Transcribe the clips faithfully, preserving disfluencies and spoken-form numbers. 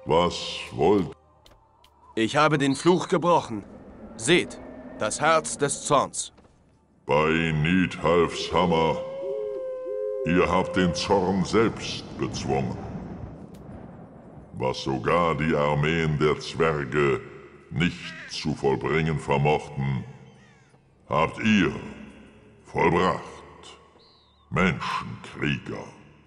Was wollt? Ich habe den Fluch gebrochen. Seht, das Herz des Zorns. Bei Nidhalfs Hammer. Ihr habt den Zorn selbst bezwungen. Was sogar die Armeen der Zwerge nicht zu vollbringen vermochten, habt ihr vollbracht, Menschenkrieger.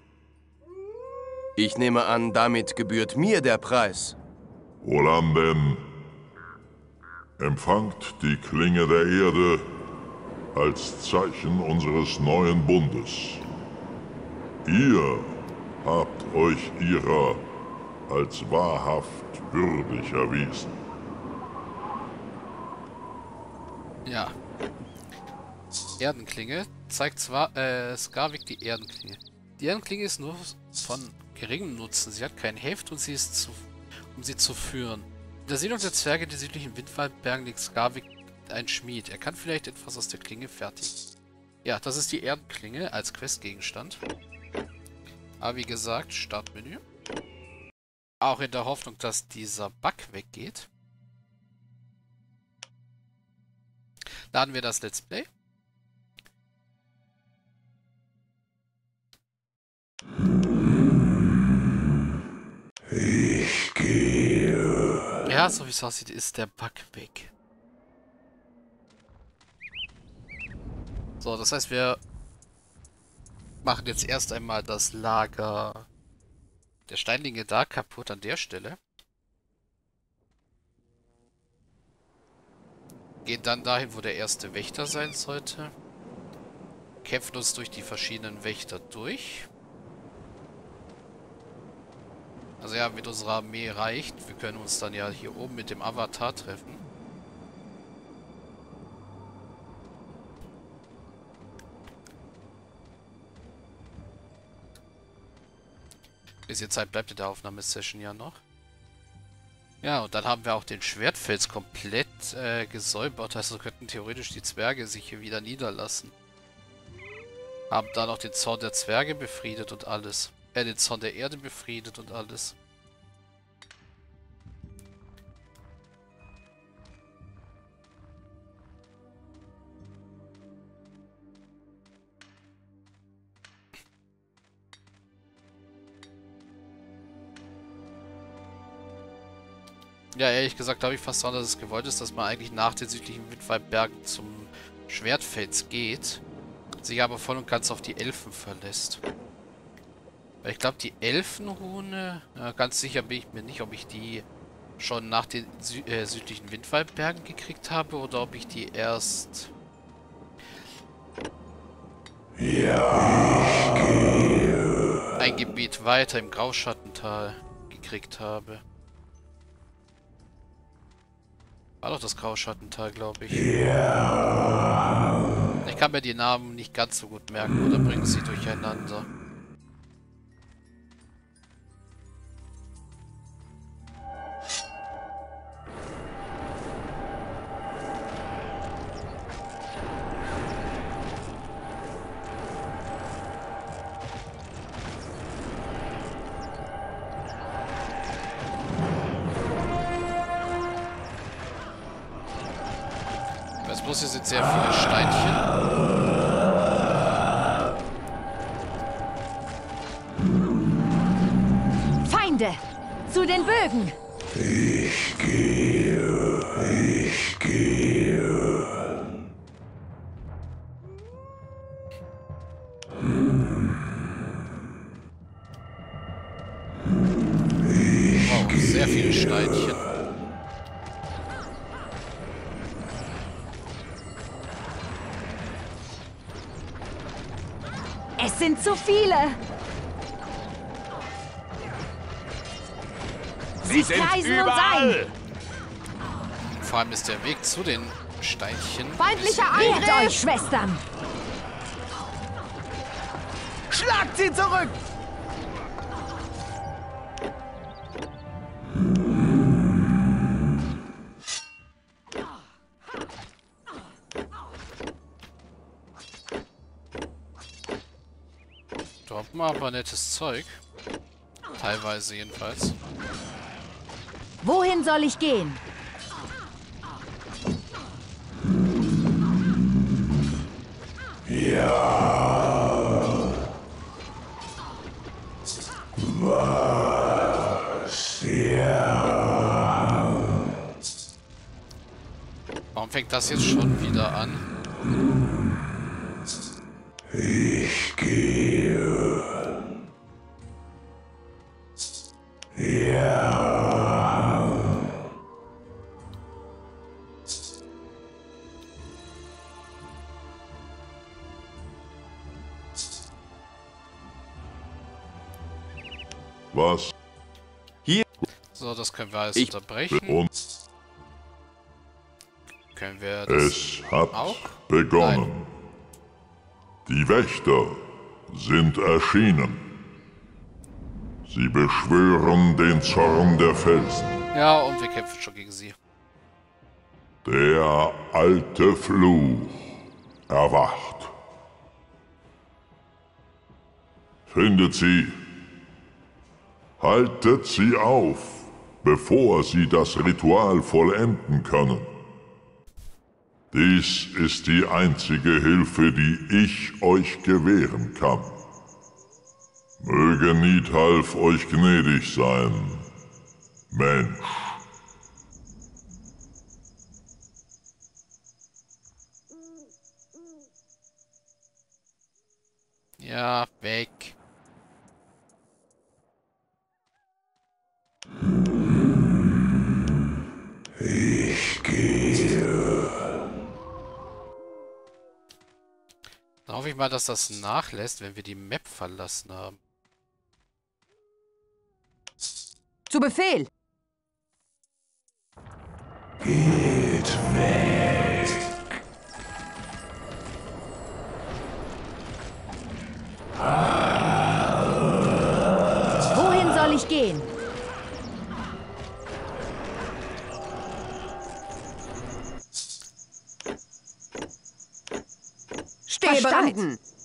Ich nehme an, damit gebührt mir der Preis. Rolanden, empfangt die Klinge der Erde als Zeichen unseres neuen Bundes. Ihr habt euch ihrer als wahrhaft würdig erwiesen. Ja. Erdenklinge zeigt zwar äh, Skarvik die Erdenklinge. Die Erdenklinge ist nur von geringem Nutzen. Sie hat kein Heft und sie ist zu, um sie zu führen. In der Siedlung der Zwerge der südlichen Windwaldbergen liegt Skarvik ein Schmied. Er kann vielleicht etwas aus der Klinge fertigen. Ja, das ist die Erdenklinge als Questgegenstand. Aber wie gesagt, Startmenü. Auch in der Hoffnung, dass dieser Bug weggeht. Laden wir das Let's Play. Ich gehe. Ja, so wie es aussieht, ist der Bug weg. So, das heißt, wir machen jetzt erst einmal das Lager der Steinlinge da kaputt an der Stelle. Gehen dann dahin, wo der erste Wächter sein sollte. Kämpfen uns durch die verschiedenen Wächter durch. Also ja, mit unserer Armee reicht. Wir können uns dann ja hier oben mit dem Avatar treffen. Bisschen Zeit bleibt in der Aufnahmesession ja noch. Ja, und dann haben wir auch den Schwertfels komplett äh, gesäubert. Also könnten theoretisch die Zwerge sich hier wieder niederlassen. Haben dann auch den Zorn der Zwerge befriedet und alles. Äh, den Zorn der Erde befriedet und alles. Ja, ehrlich gesagt glaube ich fast daran, dass es gewollt ist, dass man eigentlich nach den südlichen Windwaldbergen zum Schwertfels geht, sich aber voll und ganz auf die Elfen verlässt. Weil ich glaube, die Elfenrune, ja, ganz sicher bin ich mir nicht, ob ich die schon nach den Sü äh, südlichen Windwaldbergen gekriegt habe oder ob ich die erst... Ja, ich gehe. ein Gebiet weiter im Grauschattental gekriegt habe. War doch das Grauschattental, glaube ich. Ja. Ich kann mir die Namen nicht ganz so gut merken oder bringen sie durcheinander. Bloß hier sind sehr viele Steinchen. Feinde! Zu den Bögen! Ich gehe. Ich gehe. Wow, sehr viele Steinchen. Es sind zu viele! Sie kreisen uns ein! Vor allem ist der Weg zu den Steinchen... Feindlicher Angriff! Euch, Schwestern! Schlagt sie zurück! Droppen aber nettes Zeug. Teilweise jedenfalls. Wohin soll ich gehen? Warum fängt das jetzt schon wieder an? Ich gehe. Ja. Was So, das können wir alles Ich- unterbrechen. und Können wir das es hat auch? begonnen. Die Wächter sind erschienen. Sie beschwören den Zorn der Felsen. Ja, und wir kämpfen schon gegen sie. Der alte Fluch erwacht. Findet sie. Haltet sie auf, bevor sie das Ritual vollenden können. Dies ist die einzige Hilfe, die ich euch gewähren kann. Möge Nidhalf euch gnädig sein, Mensch. Ja, weg. Ich gehe. Dann hoffe ich mal, dass das nachlässt, wenn wir die Map verlassen haben. Zu Befehl. Geht weg. Wohin soll ich gehen? Stehe bereit.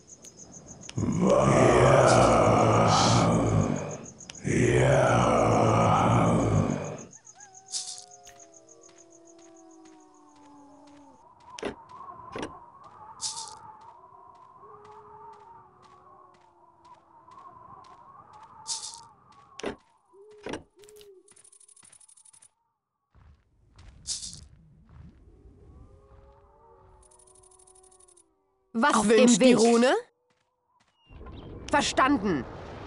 Was Auf wünscht dem die Weg. Rune? Verstanden.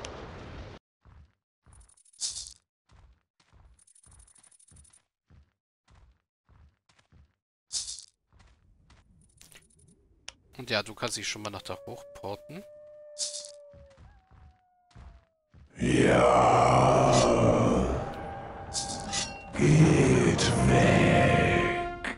Und ja, du kannst dich schon mal nach da hochporten. Ja. Geht weg.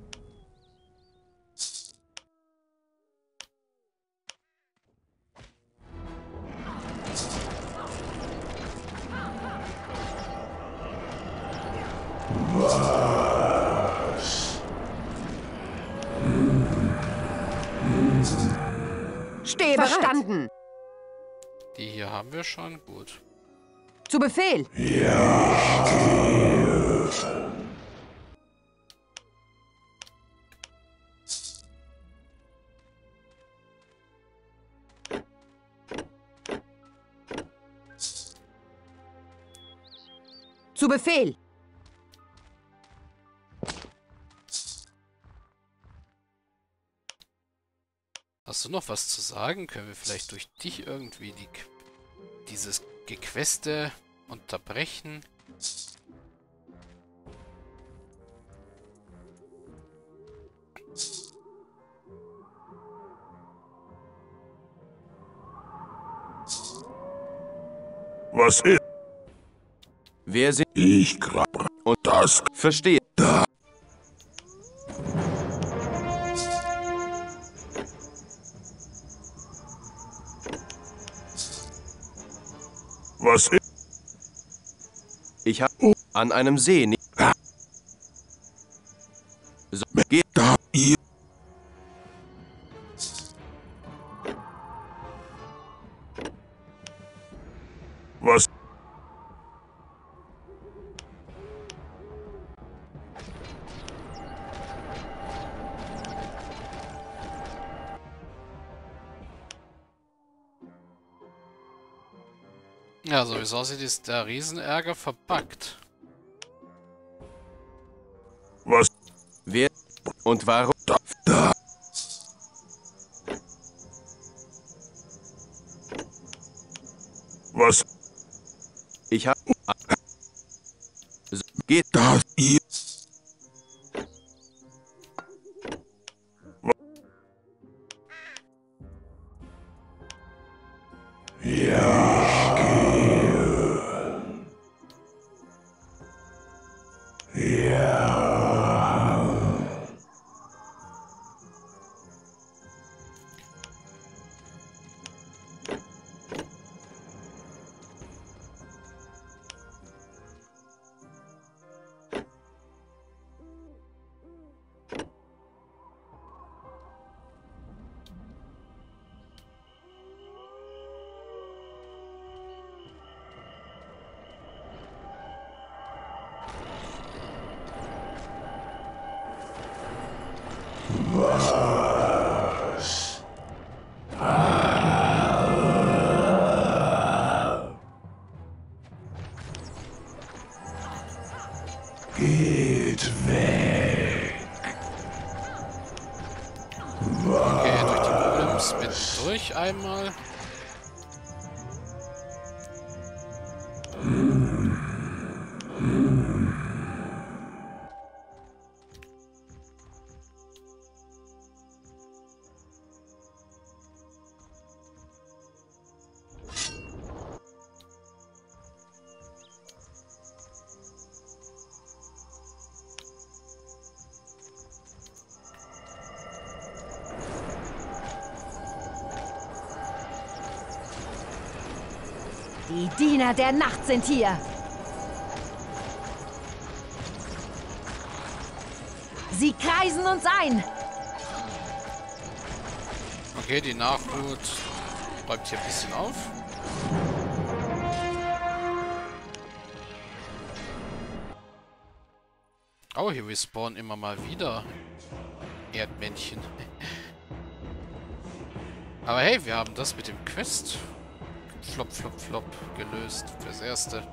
Was? Stehe verstanden. Die hier haben wir schon. Gut. Zu Befehl. Ja. Ich gehe. Zu Befehl. Hast du noch was zu sagen? Können wir vielleicht durch dich irgendwie die, dieses Gequeste unterbrechen? Was ist? Wer sind... Ich grab. Und das Verstehe. da. Was ist? Ich habe an einem See... ni- So, geh... Da ihr. Was? Ja, so wie es aussieht, ist der Riesenärger verbuggt. Was? Wer und warum? Da, da. Was? Ich habe... So, geht. Das ihr. Ja. Ich gehe. Ja. Was? Geht weg. Okay, durch die Golems mit durch einmal. Die Diener der Nacht sind hier. Sie kreisen uns ein. Okay, die Nachhut räumt hier ein bisschen auf. Oh, hier respawnen immer mal wieder Erdmännchen. Aber hey, wir haben das mit dem Quest flop, flop, flop gelöst fürs Erste.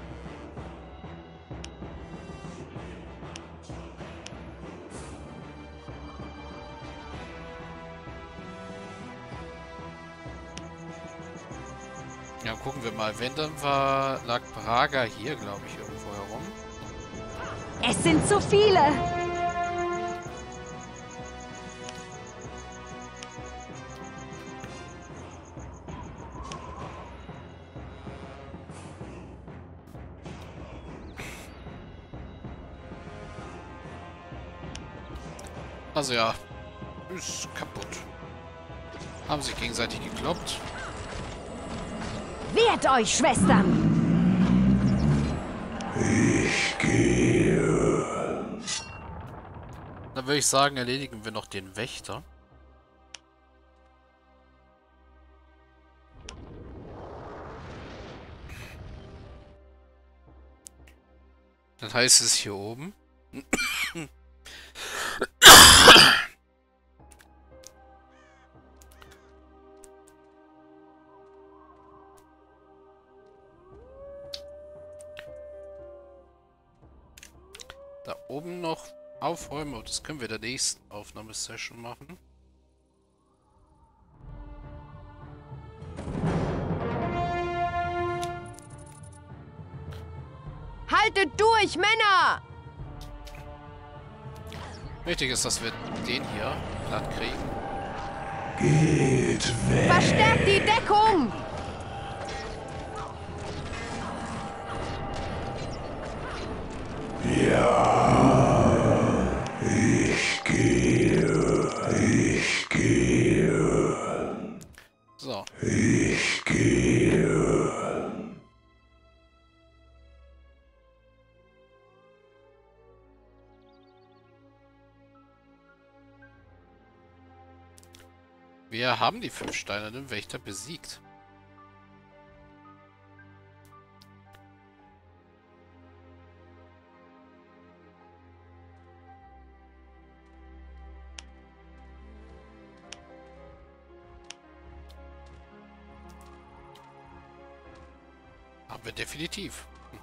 Ja, gucken wir mal. Wenn, dann war, lag Braga hier, glaube ich, irgendwo herum. Es sind zu viele. Also ja, ist kaputt. Haben sich gegenseitig gekloppt. Wehrt euch, Schwestern. Ich gehe. Dann würde ich sagen, erledigen wir noch den Wächter. Dann heißt es hier oben. Da oben noch aufräumen, aber das können wir in der nächsten Aufnahmesession machen. Haltet durch, Männer! Wichtig ist, dass wir den hier platt kriegen. Geht weg. Verstärkt die Deckung! Ja. Ich gehe. Ich gehe. So. Ich gehe. Wir haben die fünf steinernen Wächter besiegt. Haben wir definitiv. Hm.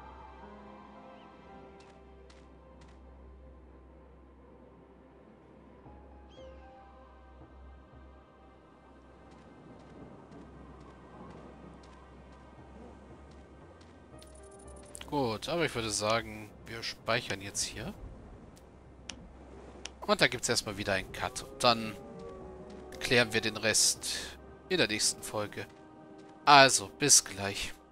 Gut, aber ich würde sagen, wir speichern jetzt hier. Und da gibt es erstmal wieder einen Cut. Und dann klären wir den Rest in der nächsten Folge. Also, bis gleich.